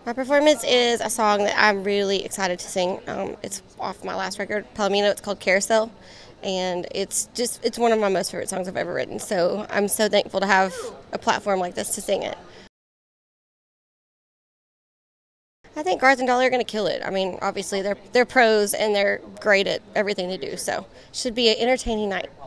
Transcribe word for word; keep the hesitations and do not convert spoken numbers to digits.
My performance is a song that I'm really excited to sing. Um, it's off my last record, Palomino. It's called Carousel, and it's just it's one of my most favorite songs I've ever written. So I'm so thankful to have a platform like this to sing it. I think Garth and Dolly are going to kill it. I mean, obviously they're they're pros and they're great at everything they do. So should be an entertaining night.